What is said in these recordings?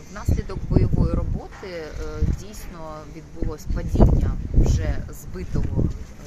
Внаслідок бойової роботи дійсно відбулось падіння вже збитого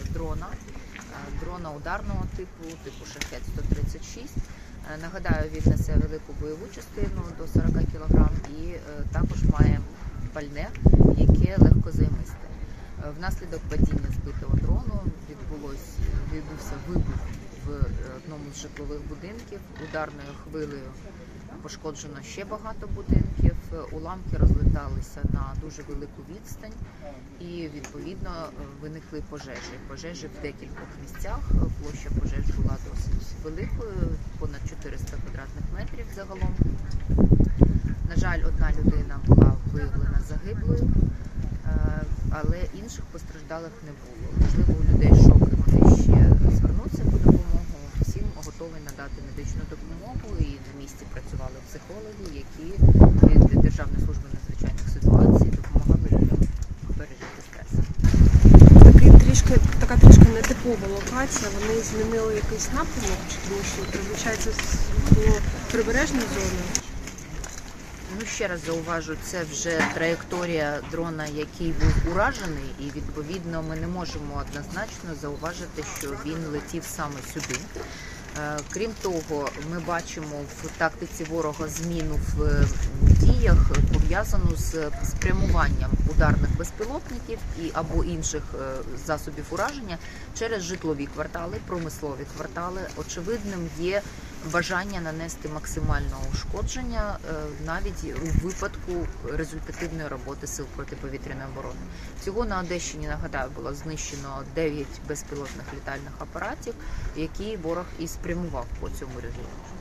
дрона ударного типу Шахед-136. Нагадаю, він несе велику бойову частину до 40 кг і також має пальне, яке легкозаймисте. Внаслідок падіння збитого дрону відбувся вибух в одному з житлових будинків. Ударною хвилею пошкоджено ще багато будинків, уламки розлеталися на дуже велику відстань і, відповідно, виникли пожежі. Пожежі в декількох місцях, площа пожеж була досить великою, понад 400 квадратних метрів загалом. На жаль, одна людина була виявлена загиблою, але інших постраждалих не було. Можливо, у людей шок, і вони ще звернуться по допомогу. Всім готові надати медичну допомогу, і на місці працювали психологи, які від Державної служби надзвичайних ситуацій допомагали людям пережити стрес. Така трішки нетипова локація. Вони змінили якийсь напрямок, тому що передбачається до прибережної зони. Ну, ще раз зауважу, це вже траєкторія дрона, який був уражений, і відповідно ми не можемо однозначно зауважити, що він летів саме сюди. Крім того, ми бачимо в тактиці ворога зміну в діях, пов'язану з спрямуванням ударних безпілотників або інших засобів ураження через житлові квартали, промислові квартали. Очевидним є бажання нанести максимальне ушкодження навіть у випадку результативної роботи сил протиповітряної оборони. Всього на Одещині, нагадаю, було знищено 9 безпілотних літальних апаратів, які ворог і спрямував по цьому регіону.